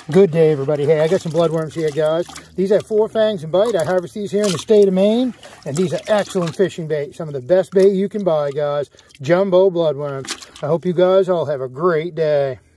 Good day, everybody. Hey, I got some bloodworms here, guys. These have 4 fangs and bite. I harvest these here in the state of Maine, and these are excellent fishing bait. Some of the best bait you can buy, guys. Jumbo bloodworms. I hope you guys all have a great day.